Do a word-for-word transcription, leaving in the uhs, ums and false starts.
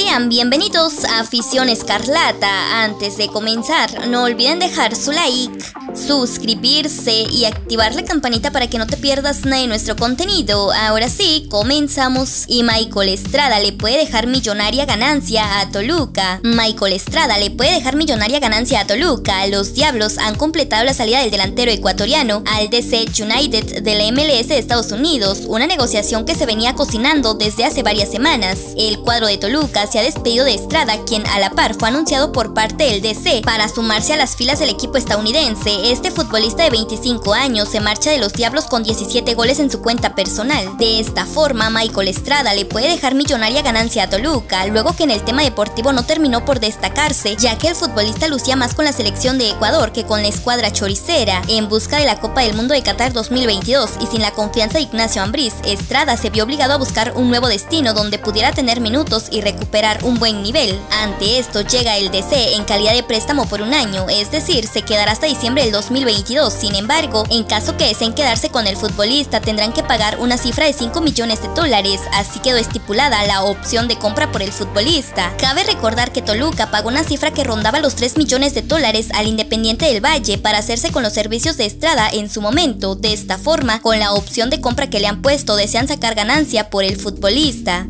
Sean bienvenidos a Afición Escarlata. Antes de comenzar, no olviden dejar su like, suscribirse y activar la campanita para que no te pierdas nada de nuestro contenido. Ahora sí, comenzamos. Y Michael Estrada le puede dejar millonaria ganancia a Toluca. Michael Estrada le puede dejar millonaria ganancia a Toluca. Los Diablos han completado la salida del delantero ecuatoriano al D C United de la M L S de Estados Unidos, una negociación que se venía cocinando desde hace varias semanas. El cuadro de Toluca se ha despedido de Estrada, quien a la par fue anunciado por parte del D C para sumarse a las filas del equipo estadounidense. Este futbolista de veinticinco años se marcha de los Diablos con diecisiete goles en su cuenta personal. De esta forma, Michael Estrada le puede dejar millonaria ganancia a Toluca, luego que en el tema deportivo no terminó por destacarse, ya que el futbolista lucía más con la selección de Ecuador que con la escuadra choricera. En busca de la Copa del Mundo de Qatar dos mil veintidós y sin la confianza de Ignacio Ambriz, Estrada se vio obligado a buscar un nuevo destino donde pudiera tener minutos y recuperar un buen nivel. Ante esto llega el D C en calidad de préstamo por un año, es decir, se quedará hasta diciembre del dos mil veintidós. Sin embargo, en caso que deseen quedarse con el futbolista, tendrán que pagar una cifra de cinco millones de dólares, así quedó estipulada la opción de compra por el futbolista. Cabe recordar que Toluca pagó una cifra que rondaba los tres millones de dólares al Independiente del Valle para hacerse con los servicios de Estrada en su momento. De esta forma, con la opción de compra que le han puesto, desean sacar ganancia por el futbolista.